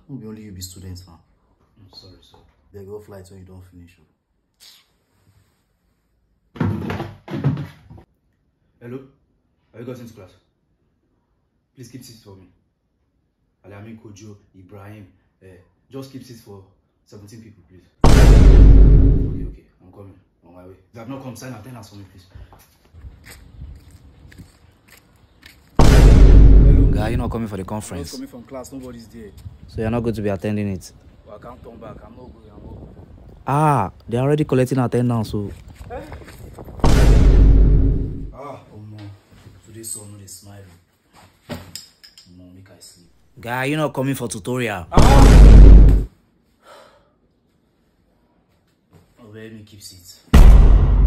Won't be only you be students now. I'm sorry, sir. They go flights when you don't finish. Hello? Have you got into class? Please keep seats for me. Alamin, Kojo, Ibrahim. Just keep seats for 17 people, please. Okay. I'm coming. On my way. If you have not come, sign attendance for me, please. Hello? Guy, you're not coming for the conference? I'm not coming from class. Nobody's there. So you're not going to be attending it? Well, I can't come back. I'm not going. Ah, they're already collecting attendance, so... Today's son no dey smile. Make I sleep. Guy, you're not coming for tutorial. Oh, let me keep seats.